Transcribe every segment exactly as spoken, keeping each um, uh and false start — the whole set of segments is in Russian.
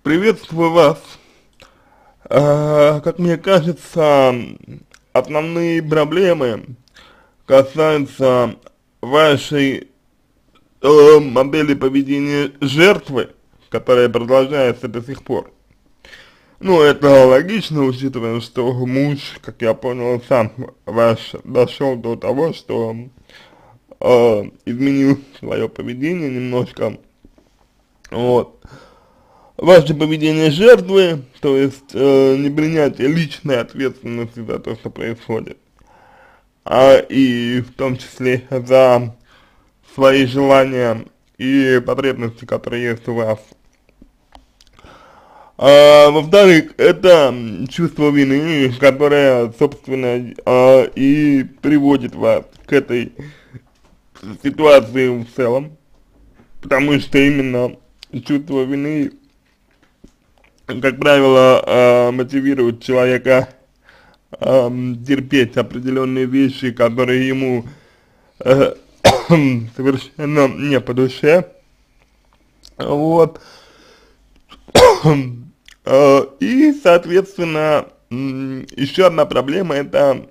Приветствую вас. А, как мне кажется, основные проблемы касаются вашей э, модели поведения жертвы, которая продолжается до сих пор. Ну, это логично, учитывая, что муж, как я понял, сам ваш дошел до того, что э, изменил свое поведение немножко. Вот. Ваше поведение жертвы, то есть э, не принятие личной ответственности за то, что происходит, а и в том числе за свои желания и потребности, которые есть у вас. А, во-вторых, это чувство вины, которое, собственно, а, и приводит вас к этой ситуации в целом, потому что именно чувство вины, как правило, э, мотивирует человека э, терпеть определенные вещи, которые ему э, совершенно не по душе. Вот. Э, и, соответственно, еще одна проблема — это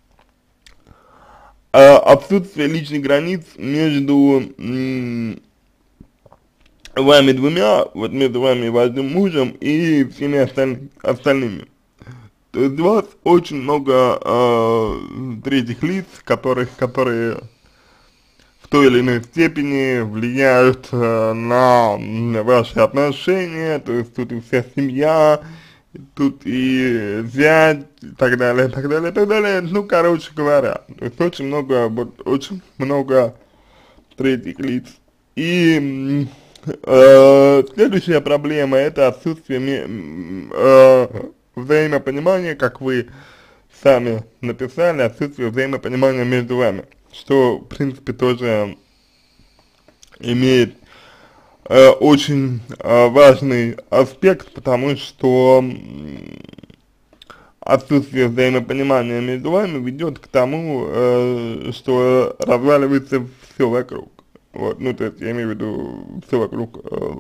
э, отсутствие личных границ между м, вами двумя, вот между вами и вашим мужем и всеми осталь остальными. То есть у вас очень много э, третьих лиц, которых, которые в той или иной степени влияют э, на, на ваши отношения, то есть тут и вся семья, тут и зять, и так далее, и так далее, и так далее. Ну, короче говоря, то есть очень много, вот, очень много третьих лиц. И э, следующая проблема — это отсутствие ме- э, взаимопонимания, как вы сами написали, отсутствие взаимопонимания между вами, что, в принципе, тоже имеет э, очень э, важный аспект, потому что м, отсутствие взаимопонимания между вами ведет к тому, э, что разваливается все вокруг. Вот, ну, то есть я имею в виду все вокруг э,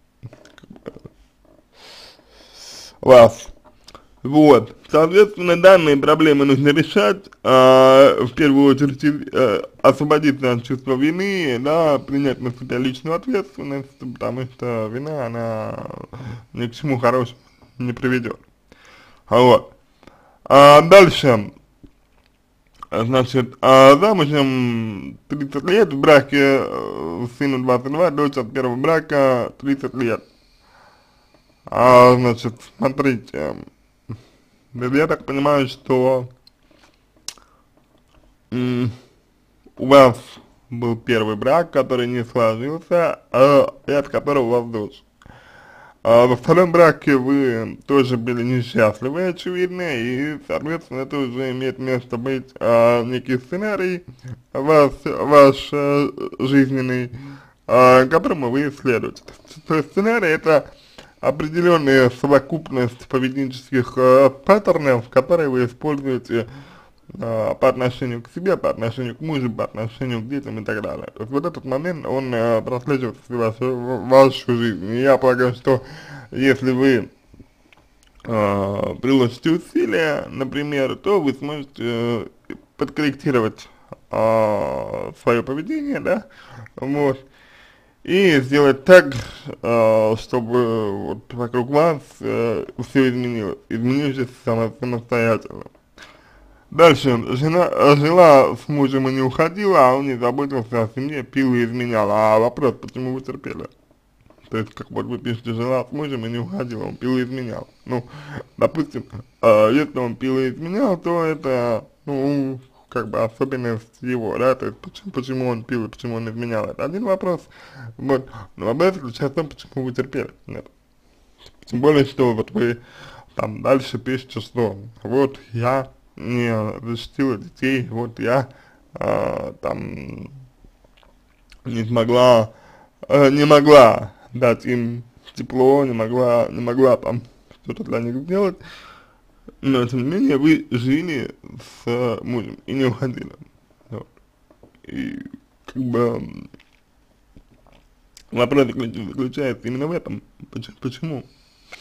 вас. Вот, соответственно, данные проблемы нужно решать, а, в первую очередь э, освободиться от чувства вины, да, принять на себя личную ответственность, потому что вина, она ни к чему хорошему не приведет. Вот. А дальше, значит, а замужем тридцать лет, в браке э, сыну двадцать два, дочь от первого брака тридцать лет. А, значит, смотрите, я так понимаю, что м, у вас был первый брак, который не сложился, а, и от которого у вас дочь. А во втором браке вы тоже были несчастливы, очевидно, и, соответственно, это уже имеет место быть а, некий сценарий вас, ваш а, жизненный, а, которому вы исследуете. То есть сценарий — это определенная совокупность поведенческих а, паттернов, которые вы используете а, по отношению к себе, по отношению к мужу, по отношению к детям и так далее. То есть вот этот момент, он а, прослеживается в вашу, в вашу жизнь. И я полагаю, что если вы а, приложите усилия, например, то вы сможете э, подкорректировать а, свое поведение, да, вот, и сделать так, а, чтобы вот вокруг вас э, все изменилось, изменившись само, самостоятельно. Дальше, жена, э, жила с мужем и не уходила, а он не заботился о семье, пил и изменял. А вопрос, почему вы терпели? То есть, как вот вы пишете, жила с мужем и не уходила, он пил и изменял. Ну, допустим, э, если он пил и изменял, то это, ну, как бы особенность его, да, то есть, почему, почему он пил и почему он изменял, это один вопрос. Вот, но вопрос заключается в том, почему вы терпели. Нет. Тем более, что вот вы там дальше пишете, что вот я не защитила детей, вот я а, там не смогла, э, не могла дать им тепло, не могла, не могла там что-то для них сделать, но тем не менее вы жили с э, мужем и не уходили. Вот. И как бы вопрос заключается именно в этом. Почему? Почему?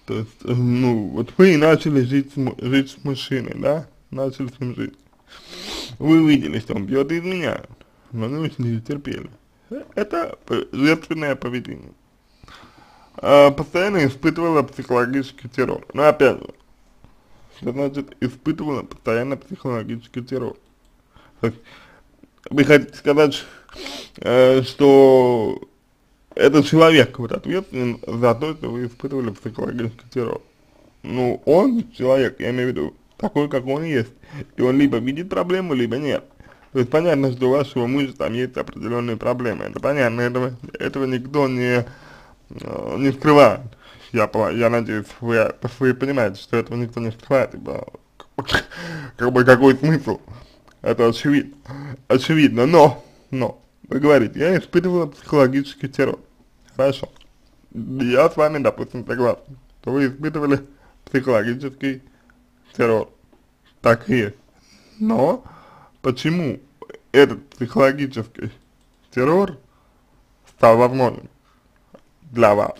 То есть, э, ну, вот вы начали жить с, му- жить с мужчиной, да, начали с ним жить. Вы увидели, что он пьет и изменяет, но вы не терпели. Это п- жертвенное поведение. А, постоянно испытывала психологический террор. Но опять же, что значит испытывала постоянно психологический террор? То есть, вы хотите сказать, э, что этот человек вот ответственен за то, что вы испытывали психологический террор? Ну, он человек, я имею в виду, такой, как он есть. И он либо видит проблему, либо нет. То есть понятно, что у вашего мужа там есть определенные проблемы. Это понятно, этого, этого никто не, э, не скрывает. Я, пола- я надеюсь, вы, вы понимаете, что этого никто не скрывает, ибо как бы какой смысл? Это очевидно. Очевидно, но, но, вы говорите, я испытывала психологический террор. Хорошо. Я с вами, допустим, согласен, что вы испытывали психологический террор. Так и есть. Но почему этот психологический террор стал возможным для вас?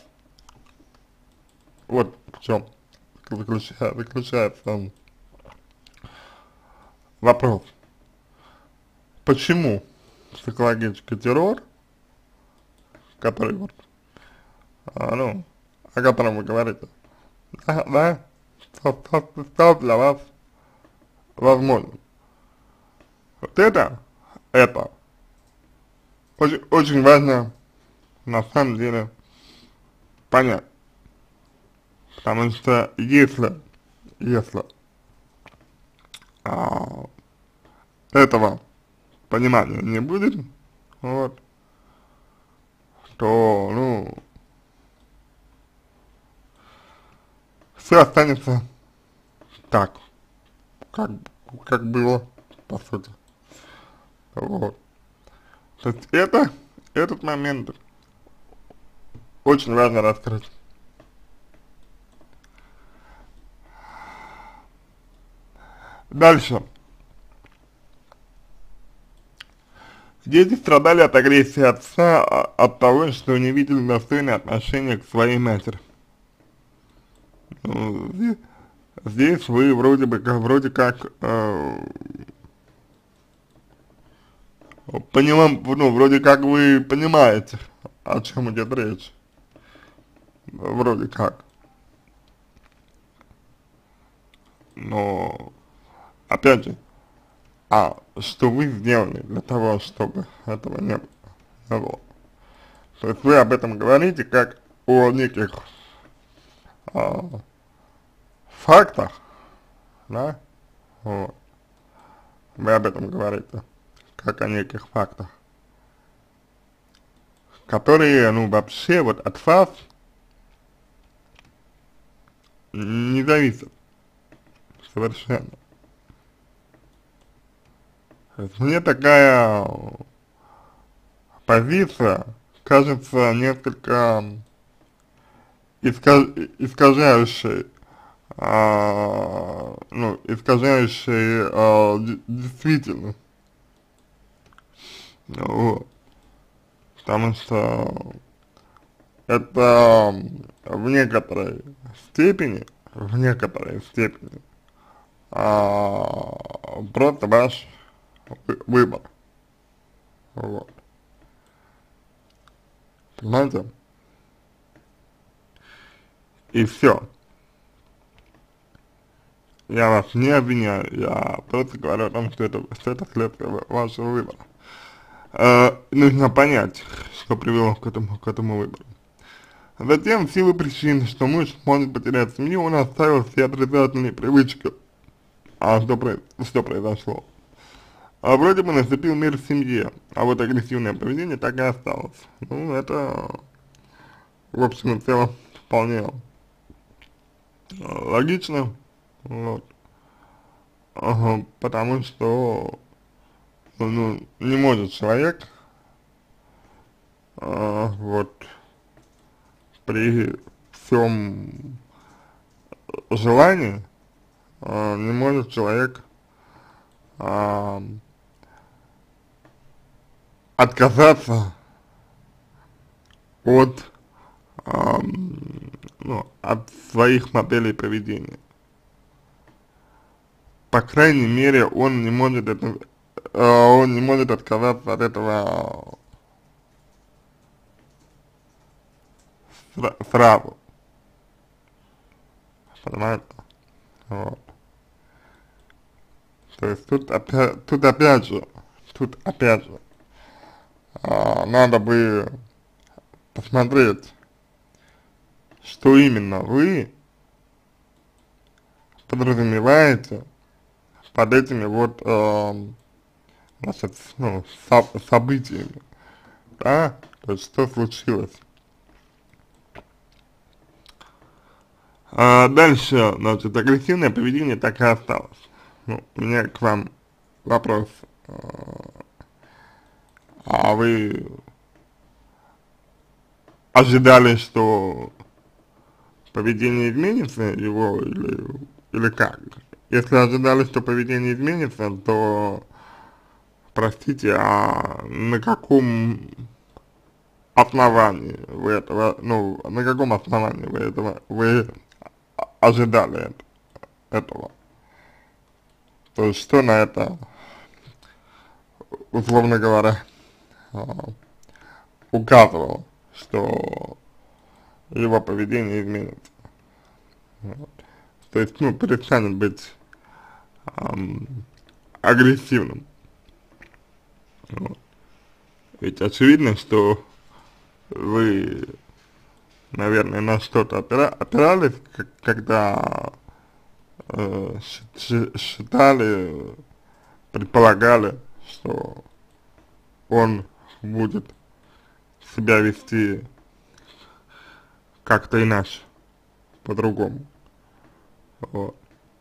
Вот в чем заключается, заключается вопрос. Почему психологический террор, который вот, а, ну, о котором вы говорите, да, да, стал, стал, стал для вас возможным? Вот это, это очень, очень важно на самом деле понять. Потому что если, если а, этого понимания не будет, вот, то, ну, все останется так, как, как было, по сути. Вот. То есть это, этот момент очень важно раскрыть. Дальше. Дети страдали от агрессии отца, а- от того, что не видели достойное отношение к своей матери. Ну, здесь, здесь вы вроде бы, как- вроде как, э, понимаем, ну, вроде как вы понимаете, о чем идет речь. Вроде как. Но, опять же, а что вы сделали для того, чтобы этого не, не было? То есть вы об этом говорите как о неких а, фактах, да? Вот. Вы об этом говорите как о неких фактах, которые, ну, вообще вот от вас не зависят совершенно. То есть мне такая позиция кажется несколько искаж, искажающей, а, ну, искажающей а, действительность. Вот. Потому что это в некоторой степени, в некоторой степени, а, просто ваш вы- выбор. Вот. Понимаете? И все. Я вас не обвиняю, я просто говорю о том, что это, что это следствие вашего выбора. Э, нужно понять, что привело к этому, к этому выбору. Затем, в силу причин, что муж может потерять семью, он оставил все отрицательные привычки. А что, про- что произошло? А вроде бы наступил мир в семье, а вот агрессивное поведение так и осталось. Ну, это, в общем и целом, вполне э, логично, вот. Ага, потому что, ну, не может человек, а, вот, при всем желании, а, не может человек а, отказаться от а, ну, от своих моделей поведения. По крайней мере, он не может это, э, он не может отказаться от этого сра сразу, понимаете? Вот. То есть тут опять, тут опять же, тут опять же, а, надо бы посмотреть, что именно вы подразумеваете под этими вот, э, значит, ну, со событиями, да, то есть что случилось. А дальше, значит, агрессивное поведение так и осталось. Ну, у меня к вам вопрос, а вы ожидали, что поведение изменится его или, или как? Если ожидали, что поведение изменится, то, простите, а на каком основании вы этого, ну, на каком основании вы этого, вы ожидали это, этого? То есть, что на это, условно говоря, а, указывало, что его поведение изменится? Вот. То есть, ну, перестанет быть ам, агрессивным. Вот. Ведь очевидно, что вы, наверное, на что-то опира опирались, когда э, считали, предполагали, что он будет себя вести как-то иначе, по-другому. Вот.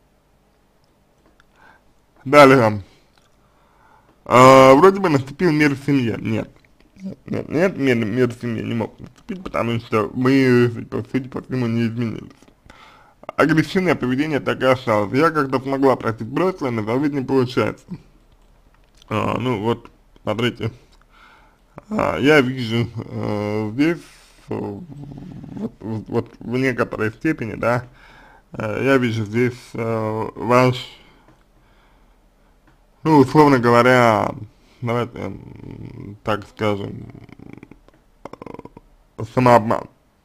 Далее. А, вроде бы наступил мир в семье. Нет. Нет, нет, мир, мир в семье не мог наступить, потому что мы, по сути, по всему не изменились. Агрессивное поведение так и осталось. Я как-то смогла простить прошлое, но забыть не получается. А, ну вот, смотрите, а, я вижу э, здесь, э, вот, вот, вот в некоторой степени, да, э, я вижу здесь э, ваш, ну, условно говоря, давайте м, так скажем, самообман.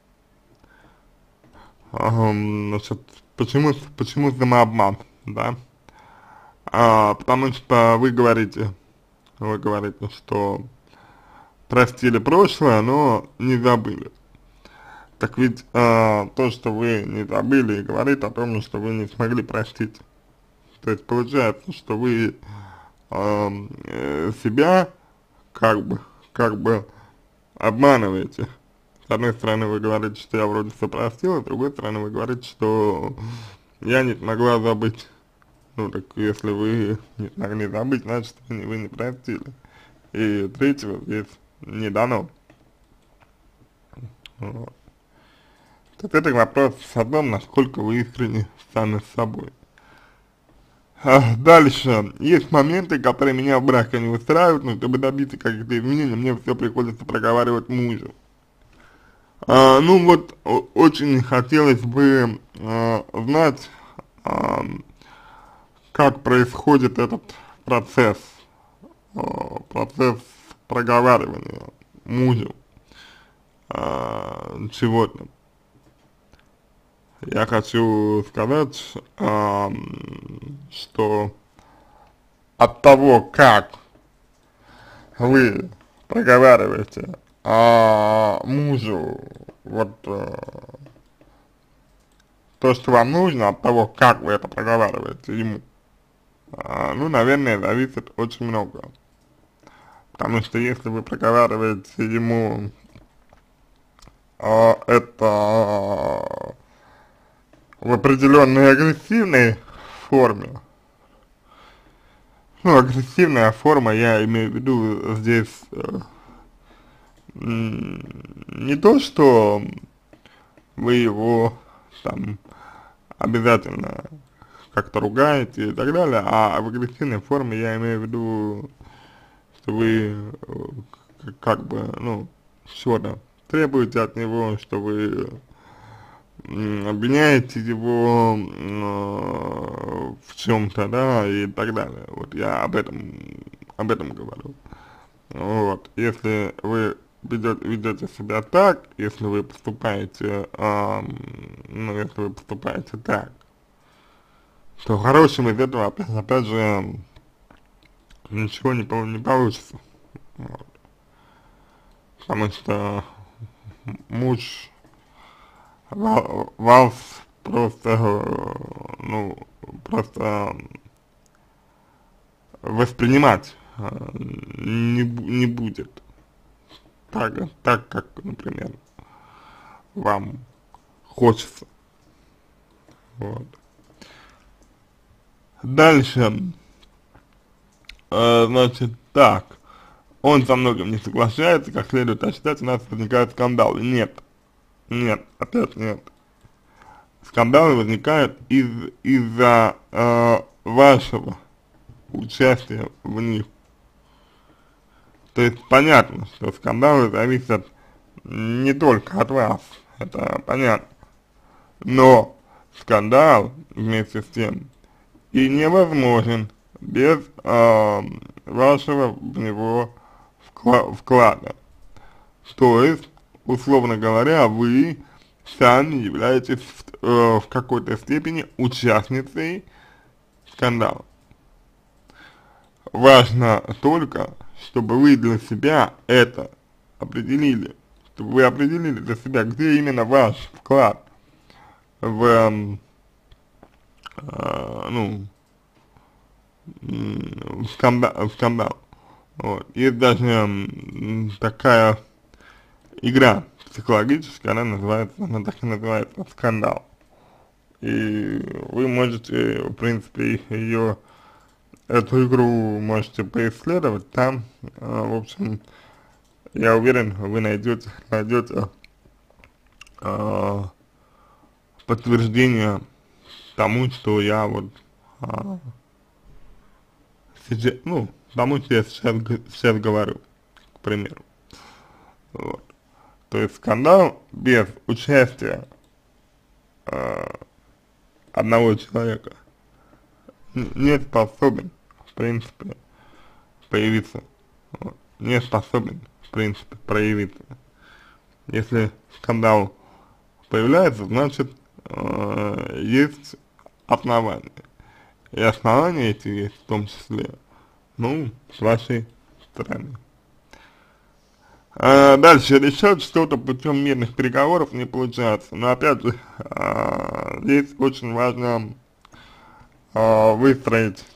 Ам, значит, почему, почему самообман, да? А, потому что вы говорите, вы говорите, что простили прошлое, но не забыли. Так ведь а, то, что вы не забыли, говорит о том, что вы не смогли простить. То есть получается, что вы а, э, себя как бы, как бы обманываете. С одной стороны вы говорите, что я вроде все простил, а с другой стороны вы говорите, что я не смогла забыть. Ну так если вы не смогли забыть, значит вы не, вы не простили. И третьего здесь не дано. Вот. Так это вопрос о том, насколько вы искренне сами с собой. А, дальше. Есть моменты, которые меня в браке не устраивают, но чтобы добиться каких-то изменений, мне все приходится проговаривать мужу. А, ну вот, о- очень хотелось бы а, знать, а, как происходит этот процесс, а, процесс проговаривания мужу а, чего-то. Я хочу сказать, а, что от того, как вы проговариваете а, мужу вот а, то, что вам нужно, от того, как вы это проговариваете ему, а, ну, наверное, зависит очень много. Потому что если вы проговариваете ему а, это в определенной агрессивной форме, ну, агрессивная форма, я имею в виду здесь э, не то, что вы его там обязательно как-то ругаете и так далее, а в агрессивной форме я имею в виду, что вы э, как бы, ну, что-то требуете от него, что вы м, обвиняете его э, в чем-то, да, и так далее. Вот я об этом, об этом говорю. Вот, если вы ведете, ведете себя так, если вы поступаете, ам, ну, если вы поступаете так, то в хорошем из этого, опять, опять же, ничего не, пол- не получится. Вот. Потому что муж ва- вас просто, э, ну, просто воспринимать э, не, бу- не будет так, так, как, например, вам хочется. Вот. Дальше, э, значит, так, он со многим не соглашается, как следует ожидать, у нас возникают скандалы. Нет, нет, опять нет. Скандалы возникают из, из-за э, вашего участия в них. То есть понятно, что скандалы зависят не только от вас, это понятно. Но скандал вместе с тем и невозможен без э, вашего в него вкла вклада. То есть, условно говоря, вы сами являетесь э, в какой-то степени участницей скандала. Важно только, чтобы вы для себя это определили, чтобы вы определили для себя, где именно ваш вклад в, эм, э, ну, м, в скандал, в скандал. Вот. Есть даже м, такая игра психологическая, она называется, она так и называется, скандал. И вы можете, в принципе, ее, эту игру можете поисследовать там, а, в общем, я уверен, вы найдете, найдете а, подтверждение тому, что я вот а, сейчас, ну, тому, что я сейчас, г- сейчас говорю, к примеру. Вот. То есть скандал без участия а, одного человека н- не способен, в принципе, появиться. Вот. Не способен, в принципе, проявиться. Если скандал появляется, значит, э, есть основания. И основания эти есть в том числе, ну, с вашей стороны. А дальше решать что-то путем мирных переговоров не получается. Но опять же, а, здесь очень важно а, выстроить,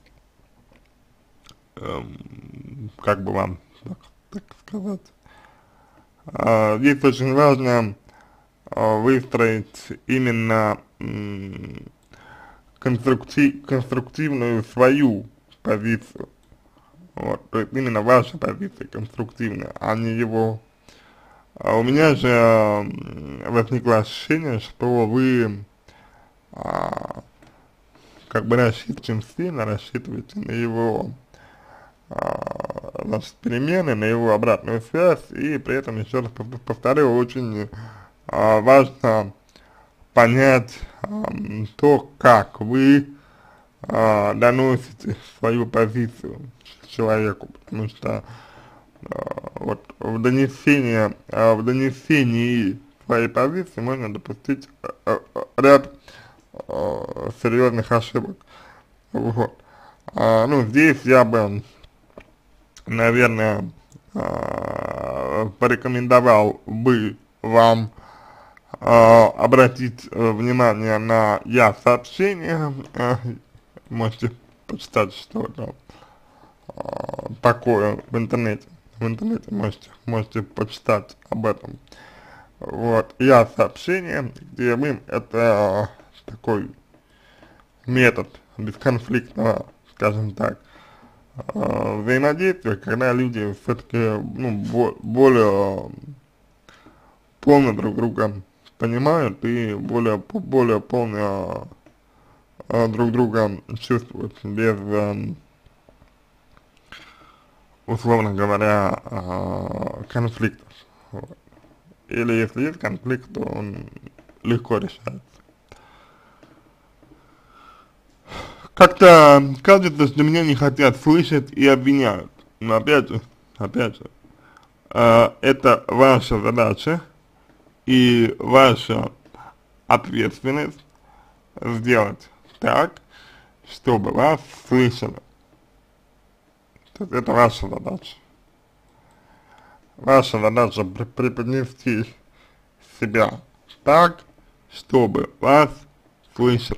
эм, как бы вам так, так сказать, а, здесь очень важно а, выстроить именно м, конструктив, конструктивную свою позицию. Вот, то есть именно ваша позиция конструктивная, а не его. А у меня же м, возникло ощущение, что вы а, как бы рассчитываете, сильно рассчитываете на его а, значит, перемены, на его обратную связь, и при этом, еще раз пов- повторю, очень а, важно понять ам, то, как вы а, доносите свою позицию человеку, потому что а, вот в донесении, а, в донесении своей позиции можно допустить а, а, ряд а, серьезных ошибок. Вот. А, ну, здесь я бы, наверное, а, порекомендовал бы вам а, обратить э, внимание на я сообщение, э, можете почитать, что это а, такое в интернете, в интернете можете, можете почитать об этом. Вот, я сообщение, где мы, это э, такой метод бесконфликтного, скажем так, э, взаимодействия, когда люди все-таки, ну, бо более полно друг друга понимают и более, более полно э, друг друга чувствуют без, э, условно говоря, э, конфликтов. Вот. Или если есть конфликт, то он легко решается. Как-то кажется, что меня не хотят слышать и обвиняют. Но опять же, опять же, э, это ваша задача и ваша ответственность сделать так, чтобы вас слышали. То есть это ваша задача. Ваша задача при- преподнести себя так, чтобы вас слышали.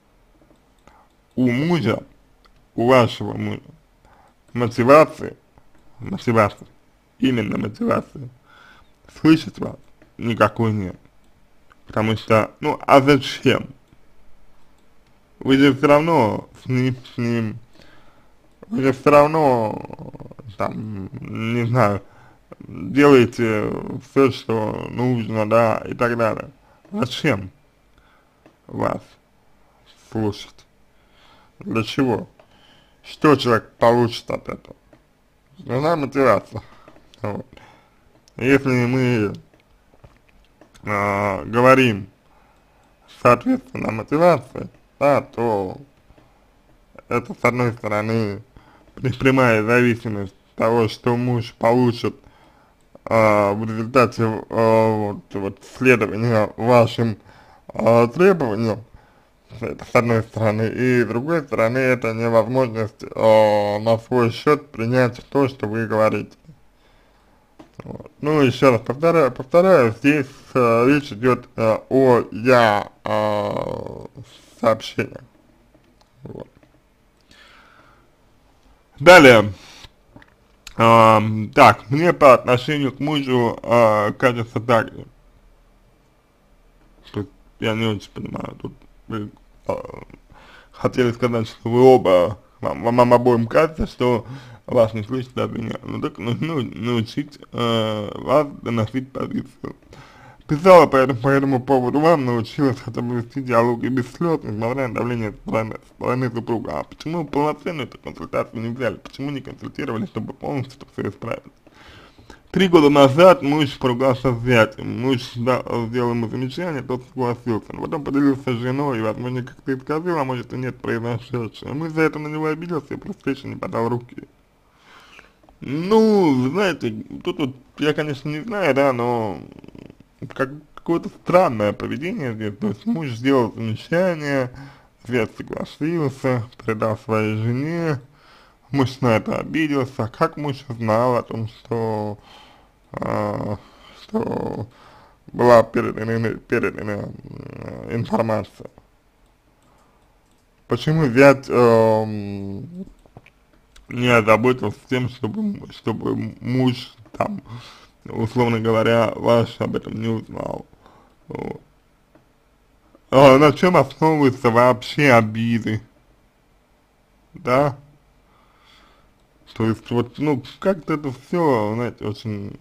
У мужа, у вашего мужа, мотивации, мотивации, именно мотивации, слышать вас никакой нет. Потому что, ну, а зачем? Вы же все равно с ним, с ним, вы же все равно, там, не знаю, делаете все, что нужно, да, и так далее. Зачем вас слушать? Для чего? Что человек получит от этого? Нужна мотивация. Вот. Если мы э, говорим соответственно мотивации, да, то это с одной стороны прямая зависимость того, что муж получит э, в результате э, вот, вот следования вашим э, требованиям, это с одной стороны, и с другой стороны это невозможность э, на свой счет принять то, что вы говорите. Вот. Ну, еще раз повторяю, повторяю, здесь э, речь идет э, о я э, сообщениях. Вот. Далее, э, так, мне по отношению к мужу э, кажется так же. Тут я не очень понимаю, тут вы э, хотели сказать, что вы оба, вам, вам обоим кажется, что вас не слышат, да, меня. Ну так нужно научить э, вас доносить позицию. Писала по этому, по этому поводу вам, научилась хотя бы вести диалоги без слез, несмотря на давление стороны, стороны супруга. А почему полноценную эту консультацию не взяли? Почему не консультировали, чтобы полностью чтобы все исправить? Три года назад муж поругался с зятем, муж да, сделал ему замечание, тот согласился, но потом поделился с женой и, возможно, как-то исказил, а может и нет произошедшего. Мы за это на него обиделся и просто встречи не подал руки. Ну, знаете, тут вот, я, конечно, не знаю, да, но как, какое-то странное поведение здесь, то есть муж сделал замечание, зять согласился, передал своей жене, муж на это обиделся, а как муж узнал о том, что, э, что была передана, передана э, информация? Почему зять э, не озаботился тем, чтобы, чтобы муж там, условно говоря, ваш об этом не узнал? Вот. А на чем основываются вообще обиды, да? То есть вот, ну, как-то это все, знаете, очень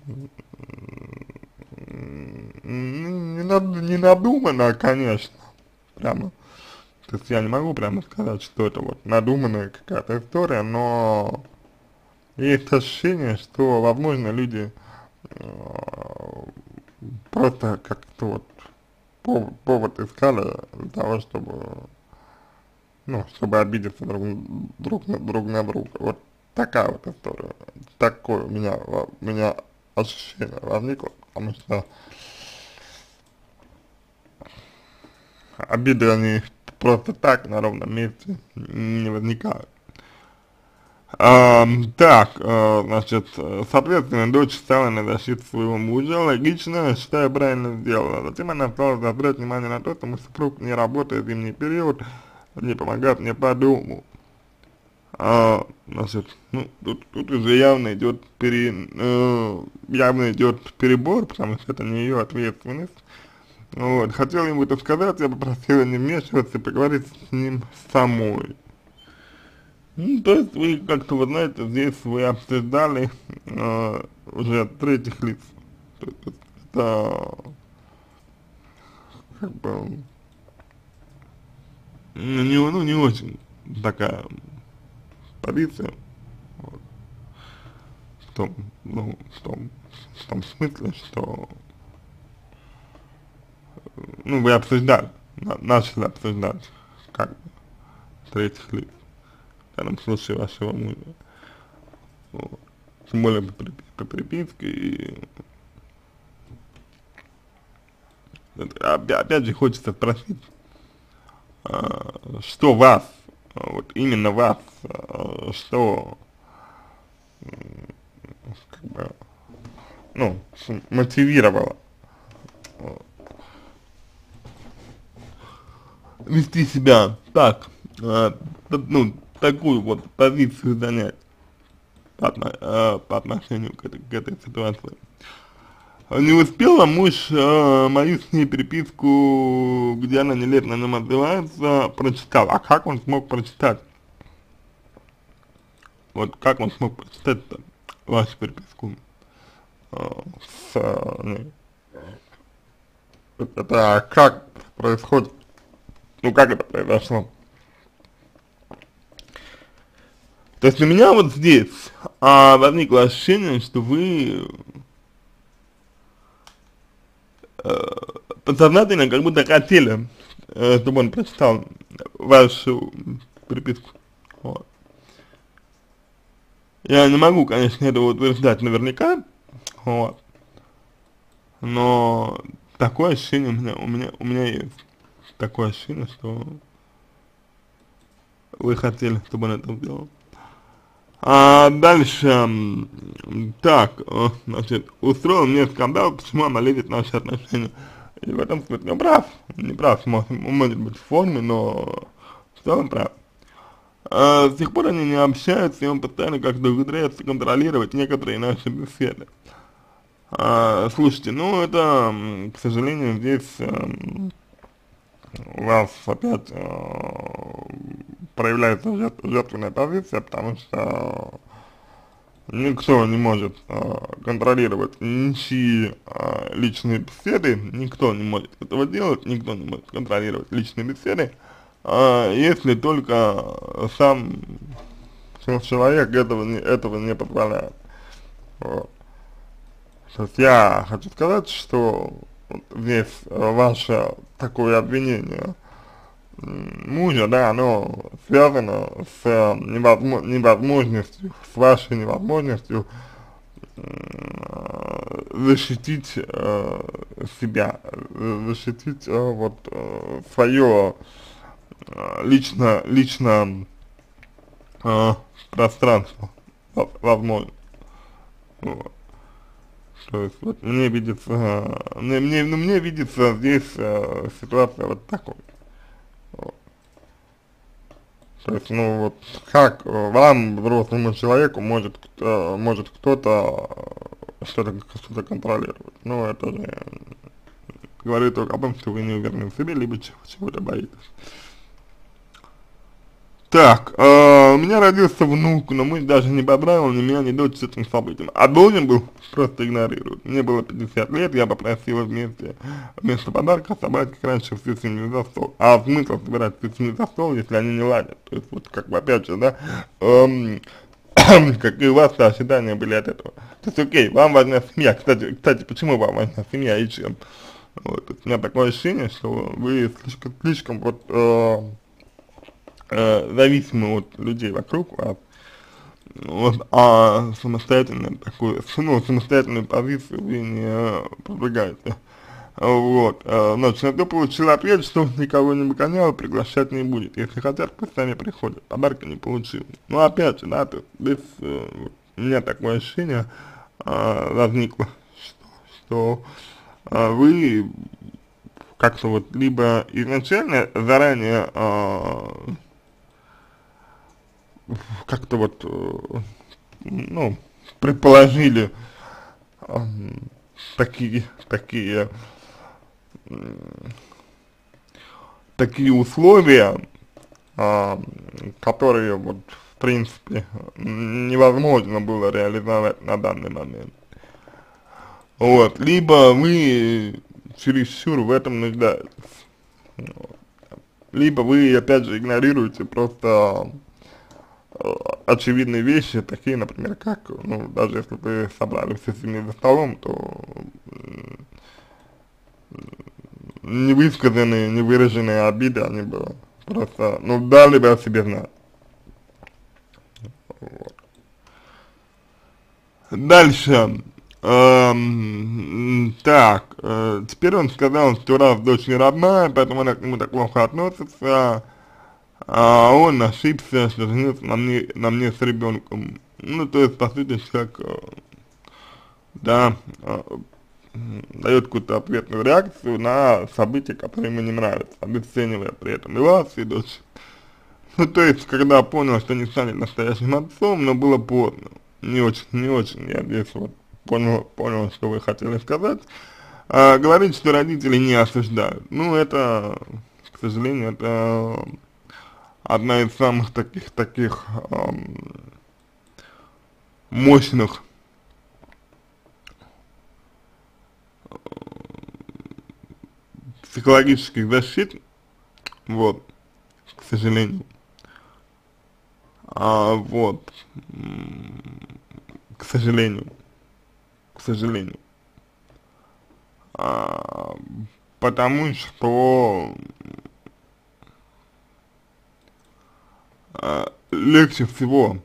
не, над, не надуманно, конечно, прямо. То есть я не могу прямо сказать, что это вот надуманная какая-то история, но есть ощущение, что, возможно, люди э, просто как-то вот повод, повод искали для того, чтобы, ну, чтобы обидеться друг, друг, на, друг на друга. Вот такая вот история. Такое у меня, у меня ощущение возникло, потому что обиды, они просто так на ровном месте не возникают. А, так, а, значит, соответственно, дочь стала на защиту своего мужа, логично, считаю, правильно сделала. Затем она стала заострять внимание на то, что мой супруг не работает в зимний период, не помогает мне по дому. А, значит, ну, тут, тут уже явно идет пере, э, явно идет перебор, потому что это не ее ответственность. Вот, хотел ему это сказать, я попросила не вмешиваться и поговорить с ним самой. Ну, то есть вы как-то, вот знаете, здесь вы обсуждали э, уже от третьих лиц. То есть это как бы ну, не, ну, не очень такая позиция. Вот, в том, ну, в том, в том смысле, что ну, вы обсуждали, на, начали обсуждать, как бы, третьих лиц, в данном случае вашего мужа, вот. Тем более по, при- по переписке, и это, опять, опять же хочется спросить, а, что вас, а, вот именно вас, а, что, как бы, ну, мотивировало вести себя так, э, ну, такую вот позицию занять по, отно- э, по отношению к этой, к этой ситуации. Не успела муж э, мою с ней переписку, где она нелепо на нем отзывается, прочитал. А как он смог прочитать? Вот как он смог прочитать вашу переписку э, с э, ней? Это как происходит? Ну как это произошло? То есть у меня вот здесь а, возникло ощущение, что вы э, подсознательно как будто хотели, э, чтобы он прочитал вашу переписку. Вот. Я не могу, конечно, этого утверждать наверняка, вот, но такое ощущение у меня, у меня, у меня есть. Такое ощущение, что вы хотели, чтобы он это сделал. А дальше, м, так, э, значит, устроил мне скандал, почему она лезет в наши отношения. И в этом смысле он прав, не прав, может, может быть в форме, но в целом прав. А, с тех пор они не общаются, и он постоянно как-то умудряется контролировать некоторые наши беседы. А, слушайте, ну это, м, к сожалению, здесь эм, у вас опять э, проявляется жертв- жертвенная позиция, потому что никто не может э, контролировать ничьи э, личные беседы, никто не может этого делать, никто не может контролировать личные беседы, э, если только сам человек этого не, этого не позволяет. Вот. То есть я хочу сказать, что вот здесь э, ваше такое обвинение мужа, да, оно связано с э, невозможно, невозможностью, с вашей невозможностью э, защитить э, себя, э, защитить э, вот э, свое э, лично, лично э, пространство, во- возможно. Вот. То есть вот мне видится, э, мне, мне, ну, мне видится здесь э, ситуация вот такой. Вот. То есть, ну вот, как э, вам, взрослому человеку, может, э, может кто-то э, что-то что контролировать? Ну, это же говорит только о том, что вы не уверены в себе, либо чего- чего-то боитесь. Так, э, у меня родился внук, но муж даже не поздравил ни меня, ни дочь с этим событием. А должен был просто игнорировать. Мне было пятьдесят лет, я попросила вместе, вместо подарка собрать, как раньше, всю семью за стол. А смысл собирать всю семью за стол, если они не ладят? То есть, вот, как бы, опять же, да, эм, какие у вас ожидания были от этого? То есть, окей, вам важна семья. Кстати, кстати, почему вам важна семья и чем? Вот, то есть, у меня такое ощущение, что вы слишком, слишком вот, э, э, зависимы от людей вокруг вас, вот, а самостоятельно такую, ну, самостоятельную позицию вы не продвигаете. Вот, э, значит, на то получил ответ, что никого не выгонял, приглашать не будет. Если хотят, пусть сами приходят, подарка не получил. Ну, опять же, да, то есть, здесь э, вот, у меня такое ощущение э, возникло, что, что э, вы как-то вот либо изначально заранее э, как-то вот, э, ну, предположили э, такие, такие, такие условия, э, которые вот, в принципе, невозможно было реализовать на данный момент. Вот, либо вы чересчур в этом нуждаетесь, либо вы, опять же, игнорируете просто э, очевидные вещи, такие, например, как, ну, даже если вы собрали все семьи за столом, то невысказанные, невыраженные обиды, они бы просто, ну, дали бы о себе знать. Вот. Дальше, эм, так, э, теперь он сказал, что раз дочь не родная, поэтому она к нему так плохо относится, а он ошибся, что женился на мне, на мне с ребенком. Ну, то есть, по сути, человек, э, да, э, дает какую-то ответную реакцию на события, которые ему не нравятся, обесценивая при этом и вас, и дочь. Ну, то есть, когда понял, что не станет настоящим отцом, но было поздно. Не очень, не очень, я здесь вот понял, понял, что вы хотели сказать. А, говорит, что родители не осуждают. Ну, это, к сожалению, это одна из самых таких, таких эм, мощных психологических защит, вот, к сожалению. А, вот, к сожалению, к сожалению. А, потому что а, легче всего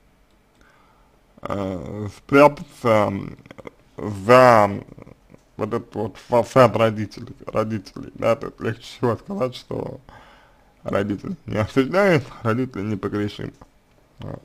а, спрятаться за вот этот вот фасад родителей, родителей, да, тут легче всего сказать, что родители не осуждают, родители непогрешимы. Вот.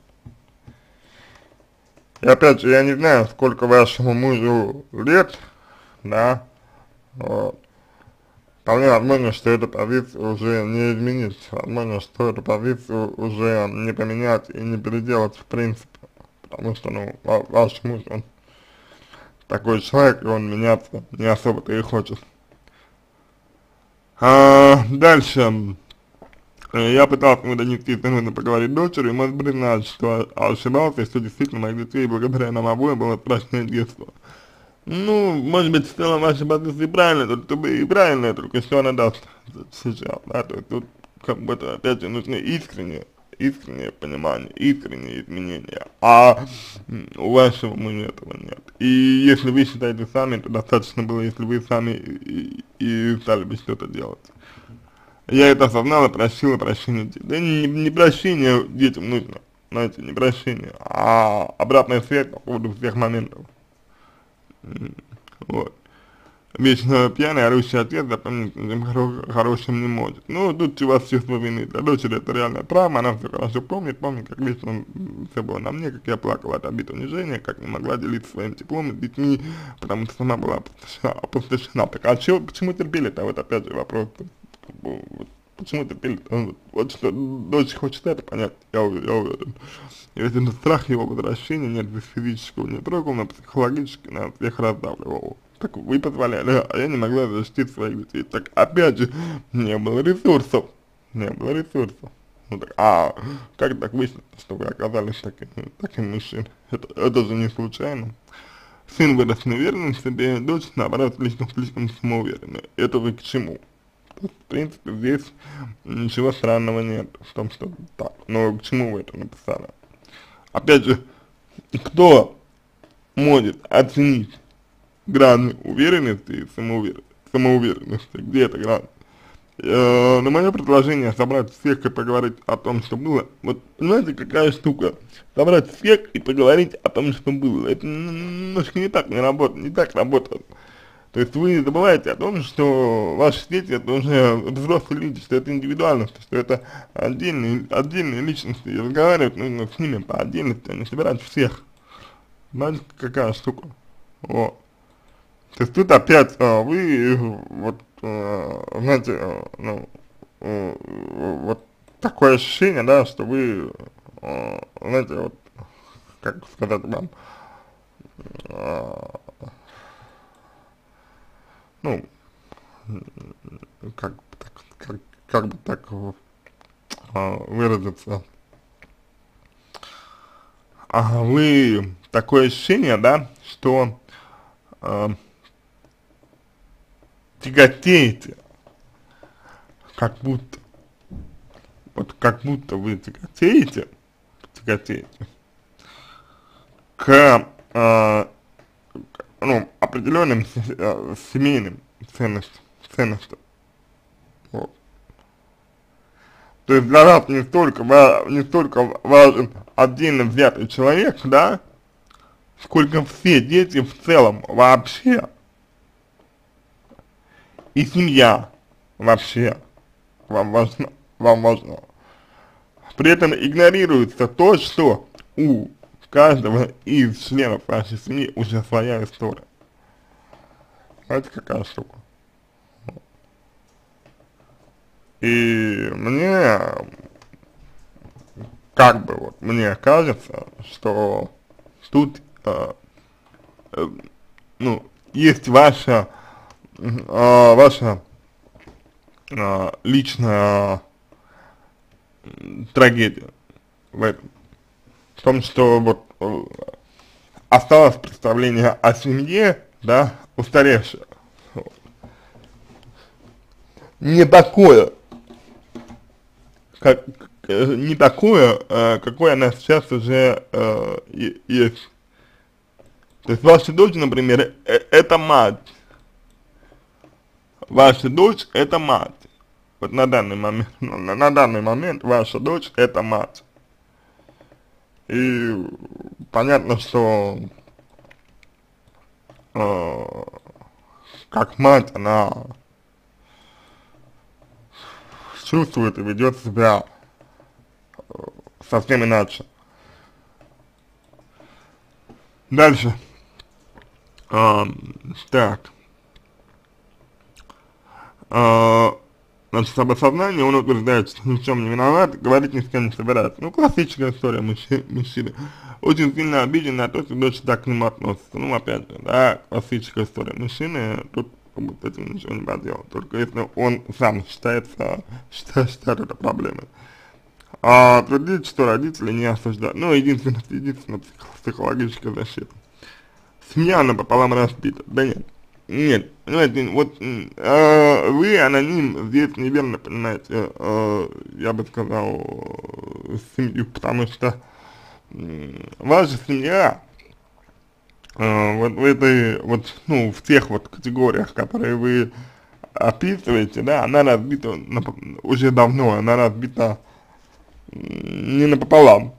И опять же, я не знаю, сколько вашему мужу лет, да, вот. Вполне возможно, что эту позицию уже не изменить, возможно, что эту позицию уже не поменять и не переделать в принципе, потому что, ну, ваш муж, он такой человек, и он меняться не особо-то и хочет. А, дальше, я пытался ему донести, что нужно поговорить с дочерью, и может признать, что ошибался, и что действительно моих детей, благодаря нам обоим, было страшное детство. Ну, может быть, в целом ваша позиция правильная, только бы и правильная, только что она даст сейчас, да, то есть тут как бы это, опять же, нужно искреннее, искреннее понимание, искренние изменения, а у вашего мужа этого нет. И если вы считаете сами, то достаточно было, если вы сами и, и стали бы что-то делать. Я это осознала, просила прощения. Да не, не прощение детям нужно, знаете, не прощение, а обратная связь по поводу всех моментов. Вот. Вечно пьяный, орущий отец запомнить ничем хоро хорошим не может. Ну, тут у вас чувство вины. Для дочери это реальная травма, она все хорошо помнит, помнит, как вечером все было на мне, как я плакала от обид унижения, как не могла делиться своим теплом с детьми, потому что сама была опустошена. опустошена. Так а чё, почему терпели-то? Вот опять же вопрос. Почему терпели-то? Вот что дочь хочет это понять, я, я уверен. И ведь это страх его возвращения, нет, без физического не трогал, но психологически нас всех раздавливал. Так вы позволяли, а я не могла защитить своих детей. Так опять же, не было ресурсов, не было ресурсов. Ну так, а как так вышло, что вы оказались таким, таким мужчиной? Это, это же не случайно. Сын вырос неуверенным в себе, дочь, наоборот, слишком, слишком самоуверенная. Это вы к чему? В принципе, здесь ничего странного нет в том, что так. Но к чему вы это написали? Опять же, кто может оценить грань уверенности и самоувер... самоуверенности, где эта грань? Э, на мое предложение собрать всех и поговорить о том, что было, вот понимаете, какая штука, собрать всех и поговорить о том, что было, это немножко не так не работает, не так работает. То есть вы забываете о том, что ваши дети это уже взрослые люди, что это индивидуальность, что это отдельные, отдельные личности, и разговаривать нужно с ними по отдельности, а не собирать всех. Знаете, какая штука? Вот. То есть тут опять а, вы, вот, а, знаете, а, ну, а, вот такое ощущение, да, что вы, а, знаете, вот, как сказать вам, а, ну, как, так, как, как бы так а, выразиться, а вы такое ощущение, да, что а, тяготеете, как будто, вот как будто вы тяготеете, тяготеете к, а, ну, определенным э, семейным ценностям, ценностям. Вот. То есть для вас не столько, ва не столько важен отдельно взятый человек, да, сколько все дети в целом вообще, и семья вообще вам важно, вам важно. При этом игнорируется то, что у каждого из членов вашей семьи уже своя история. Знаете, какая штука? И мне, как бы вот, мне кажется, что тут, э, э, ну, есть ваша, э, ваша э, личная трагедия в этом. В том, что вот э, осталось представление о семье, да, устаревшее. Не такое, как, э, не такое, э, какое она сейчас уже э, есть. То есть ваша дочь, например, э, это мать. Ваша дочь это мать. Вот на данный момент, на, на данный момент ваша дочь это мать. И понятно, что э, как мать она чувствует и ведет себя совсем иначе. Дальше. А, так. А, значит, об осознании он утверждает, что ни в чем не виноват, говорить ни с кем не собирается. Ну, классическая история мужчины. мужчины. Очень сильно обиден на то, что дочь так к нему относится. Ну, опять же, да, классическая история мужчины. Тут как будто этим ничего не поделал. Только если он сам считается, считает, считает это проблемой. А твердить, что родители не осуждают. Ну, единственная, единственная психологическая защита. Семья напополам разбита. Да нет. Нет, понимаете, вот э, вы, аноним, здесь неверно понимаете, э, я бы сказал, э, семью, потому что э, ваша семья, э, вот в этой, вот, ну, в тех вот категориях, которые вы описываете, да, она разбита на, уже давно, она разбита не напополам,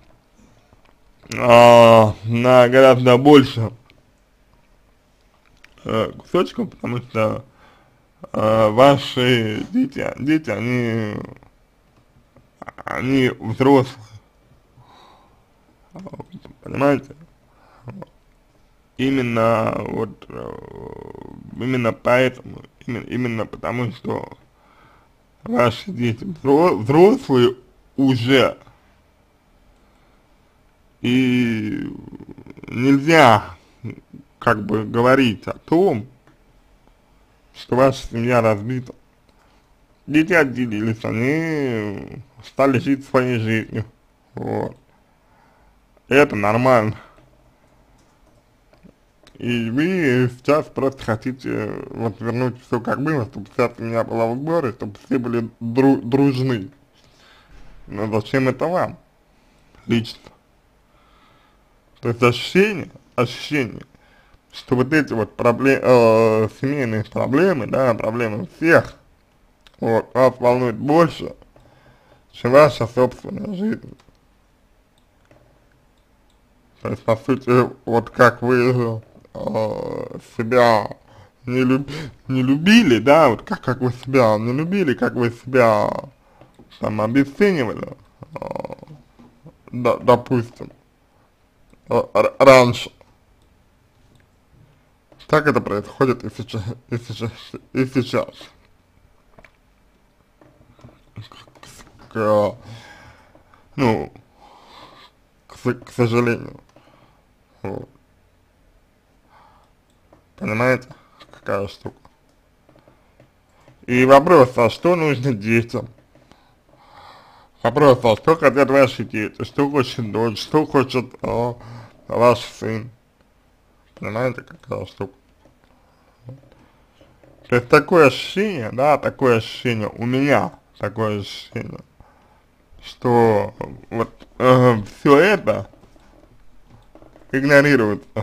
а на гораздо больше э, кусочков, потому что э, ваши дети, дети, они, они взрослые, понимаете? Именно вот, э, именно поэтому, именно, именно потому что ваши дети взрослые уже, и нельзя как бы говорить о том, что ваша семья разбита. Дети отделились, они стали жить своей жизнью, вот. И это нормально. И вы сейчас просто хотите вот вернуть все как было, чтобы вся семья была в сборе, чтобы все были дру дружны. Но зачем это вам лично? То есть ощущение, ощущение, что вот эти вот проблемы, э, семейные проблемы, да, проблемы всех, вот, вас волнует больше, чем ваша собственная жизнь. То есть, по сути, вот как вы э, себя не, люб, не любили, да, вот как, как вы себя не любили, как вы себя там обесценивали, э, да, допустим, э, раньше. Так это происходит и сейчас, и сейчас, и сейчас. К, к, ну, к, к сожалению. Вот. Понимаете, какая штука? И вопрос, а что нужно детям? Вопрос, а что хотят ваши дети? Что хочет дочь? Что хочет э, ваш сын? Понимаете, какая штука? То есть такое ощущение, да, такое ощущение, у меня такое ощущение, что вот э, все это игнорируется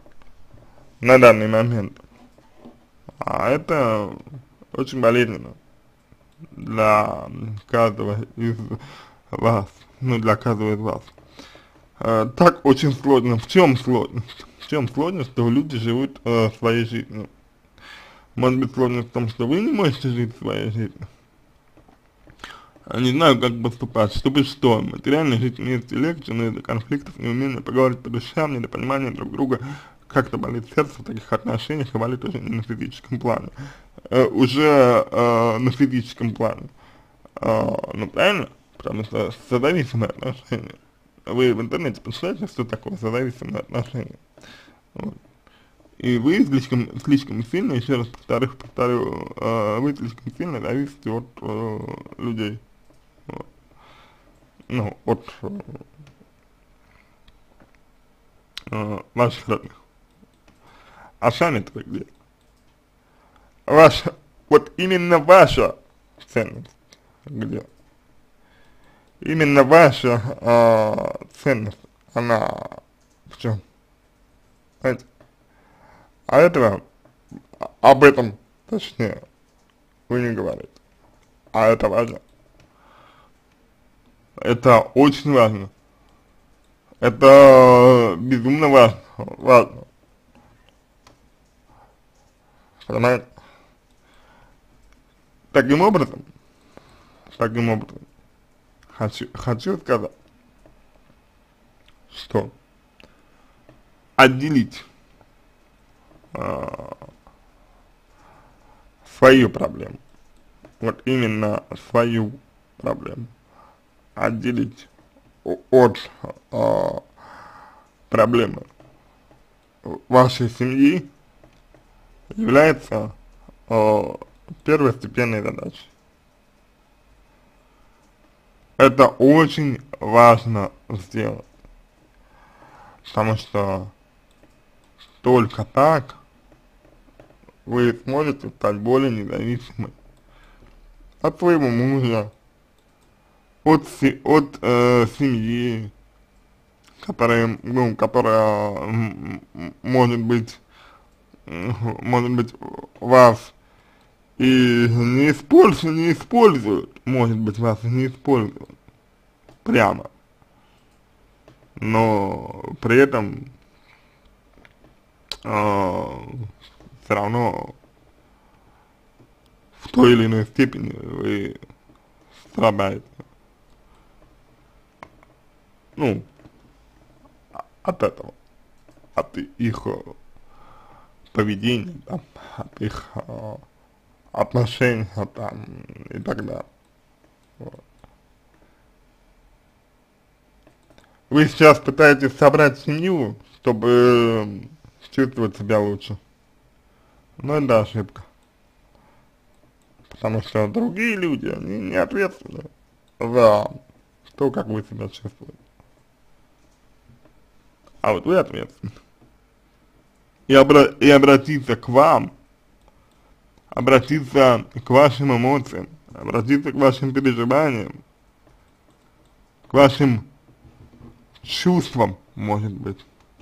на данный момент. А это очень болезненно. для каждого из вас, ну, для каждого из вас. Э, так очень сложно. В чем сложность? В чем сложность, что люди живут э, своей жизнью? Может быть, сложность в том, что вы не можете жить своей жизнью? Не знаю, как поступать, чтобы что, материально жить вместе легче, но из-за конфликтов, неумения поговорить по душам, недопонимания друг друга, как-то болит сердце в таких отношениях и болит уже не на физическом плане, э, уже э, на физическом плане, э, ну правильно, потому что созависимые отношения, вы в интернете почитаете, что такое созависимые отношения, вот. И вы слишком, слишком сильно, еще раз повторю, повторю, э, вы слишком сильно зависите от э, людей. Вот. Ну, от э, ваших родных. А сами-то где? Ваша, вот именно ваша ценность где? Именно ваша э, ценность, она в чем? Знаете? А этого, об этом, точнее, вы не говорите. А это важно. Это очень важно. Это безумно важно. важно. Понимаете? Таким образом, таким образом, хочу, хочу сказать, что отделить э, свою проблему, вот именно свою проблему, отделить от э, проблемы вашей семьи является э, первостепенной задачей. Это очень важно сделать, потому что только так вы сможете стать более независимой от своего мужа, от, си, от э, семьи, которая, ну, которая может быть, может быть, вас и не используют, не используют, может быть, вас и не используют прямо, но при этом э, все равно в той или иной степени вы страдаете, ну, от этого, от их поведения, там, от их э, отношения там и так далее. Вот. Вы сейчас пытаетесь собрать семью, чтобы чувствовать себя лучше, но это ошибка, потому что другие люди, они не ответственны за то, как вы себя чувствуете, а вот вы ответственны. И, обра и обратиться к вам, обратиться к вашим эмоциям, обратиться к вашим переживаниям, к вашим чувствам, может быть.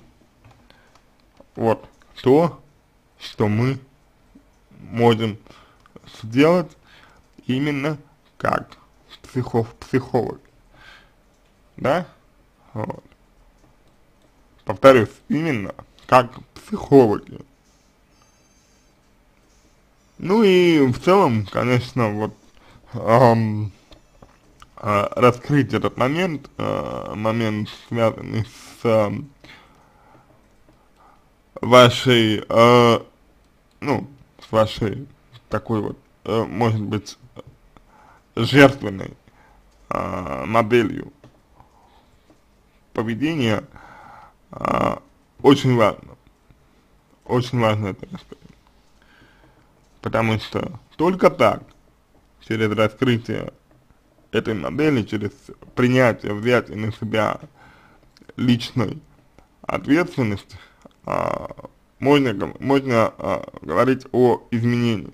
Вот то, что мы можем сделать именно как психов, психолог. Да? Вот. Повторюсь, именно как психологи. Ну и в целом, конечно, вот эм, э, раскрыть этот момент, э, момент, связанный с э, вашей, э, ну, с вашей такой вот, э, может быть, жертвенной э, моделью поведения, э, очень важно, очень важно это раскрыть. Потому что только так, через раскрытие этой модели, через принятие, взятие на себя личной ответственности, а, можно, можно а, говорить о изменении,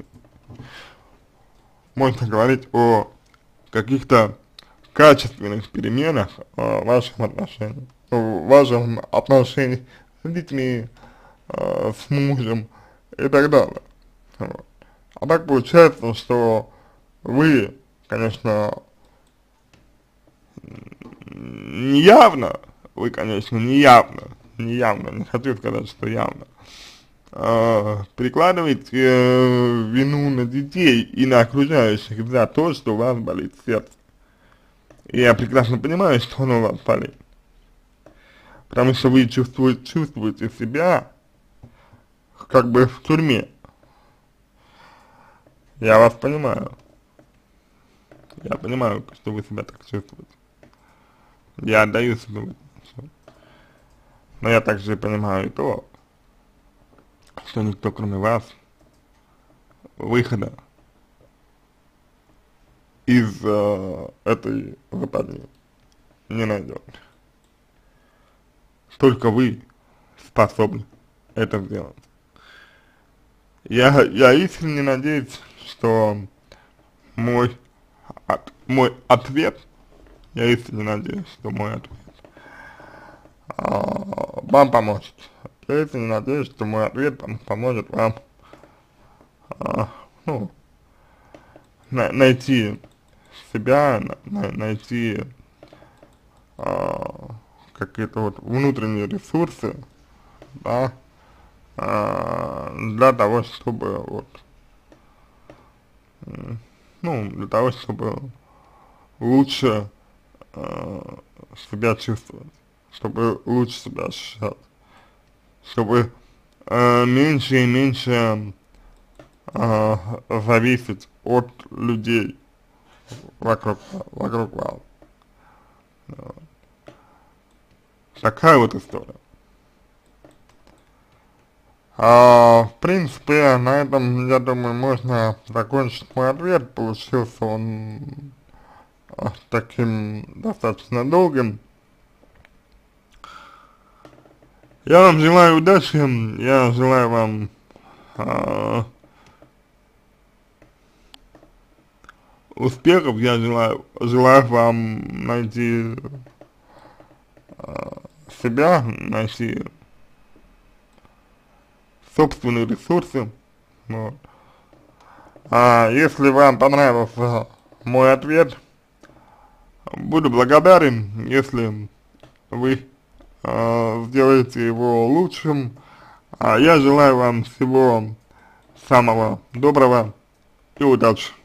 можно говорить о каких-то качественных переменах а, в вашем отношении, в вашем отношении с детьми, а, с мужем и так далее. Вот. А так получается, что вы, конечно, не явно, вы, конечно, не явно, не явно, не хочу сказать, что явно, э, перекладываете э, вину на детей и на окружающих за то, что у вас болит сердце. И я прекрасно понимаю, что оно у вас болит. Потому что вы чувствуете, чувствуете себя как бы в тюрьме. Я вас понимаю. Я понимаю, что вы себя так чувствуете. Я отдаю себе в этом всё. Но я также понимаю и то, что никто, кроме вас, выхода из э, этой западни не найдет. Только вы способны это сделать. Я, я искренне надеюсь, что мой, от, мой ответ, я искренне надеюсь, что мой ответ а, вам поможет. Я искренне надеюсь, что мой ответ пом поможет вам а, ну, на, найти себя, на, на, найти а, какие-то вот внутренние ресурсы, да, а, для того, чтобы вот, ну, для того, чтобы лучше э, себя чувствовать, чтобы лучше себя ощущать, чтобы э, меньше и меньше э, зависеть от людей вокруг, вокруг вас. Вот. Такая вот история. А, в принципе, на этом, я думаю, можно закончить мой ответ. Получился он а, таким достаточно долгим. Я вам желаю удачи, я желаю вам а, успехов, я желаю, желаю вам найти а, себя, найти собственные ресурсы. Вот. А если вам понравился мой ответ, буду благодарен, если вы э, сделаете его лучшим. А я желаю вам всего самого доброго и удачи.